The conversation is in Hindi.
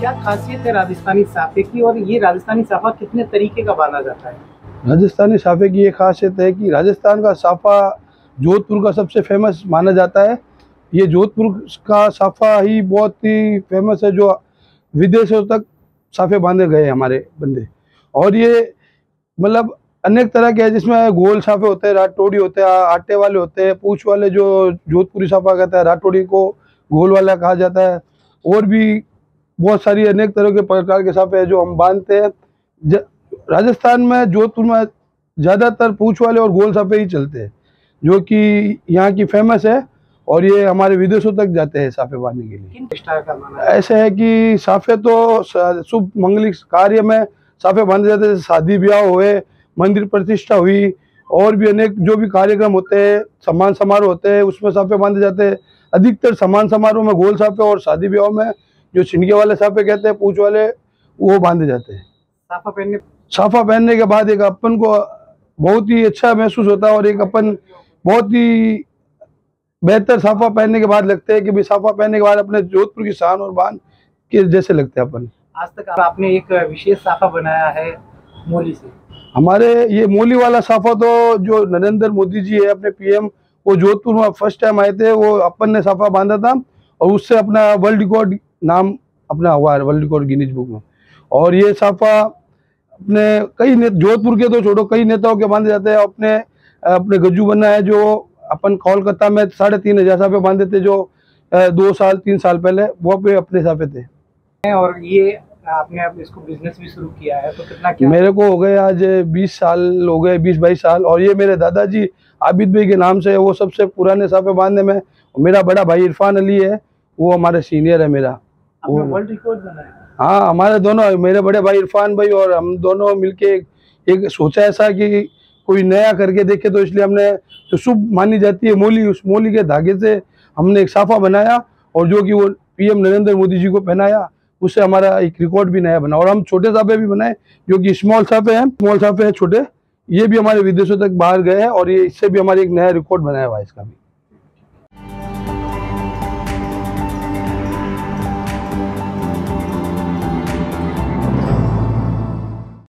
क्या खासियत है राजस्थानी साफे की, और ये राजस्थानी साफा कितने तरीके का बांधा जाता है? राजस्थानी साफे की ये खासियत है कि राजस्थान का साफा जोधपुर का सबसे फेमस माना जाता है। ये जोधपुर का साफा ही बहुत ही फेमस है, जो विदेशों तक साफे बांधे गए हमारे बंदे। और ये मतलब अनेक तरह के हैं, जिसमें गोल साफे होते हैं, राठौड़ी होते हैं, आटे वाले होते हैं, पूछ वाले जो जोधपुरी साफा कहता है, राठौड़ी को गोल वाला कहा जाता है। और भी बहुत सारी अनेक तरह के प्रकार के साफे हैं जो हम बांधते हैं। राजस्थान में जोधपुर में ज़्यादातर पूछ वाले और गोल साफे ही चलते हैं, जो कि यहाँ की फेमस है। और ये हमारे विदेशों तक जाते हैं साफे बांधने के लिए। प्रतिष्ठा का माना ऐसे है कि साफे तो शुभ मंगलिक कार्य में साफे बांधे जाते हैं, जैसे शादी ब्याह हुए, मंदिर प्रतिष्ठा हुई, और भी अनेक जो भी कार्यक्रम होते हैं, सम्मान समारोह होते हैं, उसमें साफे बांधे जाते हैं। अधिकतर सम्मान समारोह में गोल साफे, और शादी ब्याह में जो छिनके वाले साफे कहते हैं, पूछ वाले, वो बांधे जाते हैं। साफा पहनने के बाद एक अपन को बहुत ही अच्छा महसूस होता है, और एक अपन बहुत ही बेहतर साफा पहनने के बाद लगते हैं कि भाई साफा पहनने के बाद अपने जोधपुर की शान और बान के जैसे लगते हैं अपन। आज तक आपने एक विशेष साफा बनाया है मोली से। हमारे ये मोली वाला साफा तो जो नरेंद्र मोदी जी है अपने पीएम, वो जोधपुर में फर्स्ट टाइम आए थे, वो अपन ने साफा बांधा था, और उससे अपना वर्ल्ड रिकॉर्ड नाम अपना हुआ है वर्ल्ड रिकॉर्ड गिनीज बुक में। और ये साफा अपने कई जोधपुर के तो छोड़ो, कई नेताओं के बांधे जाते हैं। अपने गज्जू बन्ना है, जो अपन कोलकाता में 3500 साफे बांधे थे, जो 2-3 साल पहले, वो पे अपने साफे थे। और ये आपने अब इसको बिजनेस भी शुरू किया है, तो कितना क्या? मेरे को हो गए आज 20 साल हो गए, 20-22 साल। और ये मेरे दादाजी आबिद भाई के नाम से है, वो सबसे पुराने साफे बांधने में। मेरा बड़ा भाई इरफान अली है, वो हमारे सीनियर है मेरा। वो वर्ल्ड रिकॉर्ड बनाया? हाँ, हमारे दोनों, मेरे बड़े भाई इरफान भाई और हम दोनों मिलके एक सोचा ऐसा कि कोई नया करके देखे, तो इसलिए हमने जो शुभ मानी जाती है मोली, उस मोली के धागे से हमने एक साफा बनाया, और जो कि वो पीएम नरेंद्र मोदी जी को पहनाया। उससे हमारा एक रिकॉर्ड भी नया बना। और हम छोटे साफे भी बनाए, जो कि स्मॉल साफे हैं छोटे, ये भी हमारे विदेशों तक बाहर गए हैं, और ये इससे भी हमारे एक नया रिकॉर्ड बनाया हुआ है इसका भी।